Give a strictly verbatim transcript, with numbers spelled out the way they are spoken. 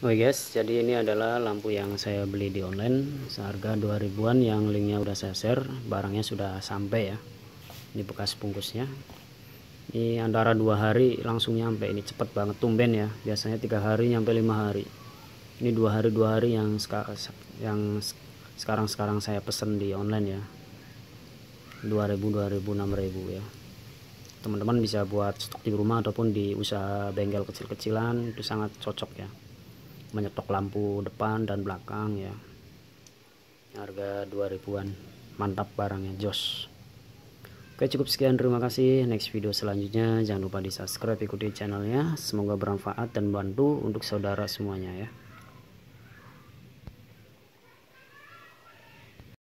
Oke guys, jadi ini adalah lampu yang saya beli di online seharga dua ribuan, yang linknya udah saya share, barangnya sudah sampai ya. Ini bekas bungkusnya. Ini antara dua hari langsung nyampe, ini cepet banget, tumben ya. Biasanya tiga hari nyampe lima hari. Ini dua hari dua hari yang yang sekarang sekarang saya pesen di online ya. dua ribu, dua ribu, enam ribu ya. Teman-teman bisa buat stok di rumah ataupun di usaha bengkel kecil-kecilan, itu sangat cocok ya. Menyetok lampu depan dan belakang ya, harga dua ribuan, mantap barangnya, jos. Oke, cukup sekian, terima kasih. Next video selanjutnya jangan lupa di subscribe, ikuti channelnya, semoga bermanfaat dan bantu untuk saudara semuanya ya.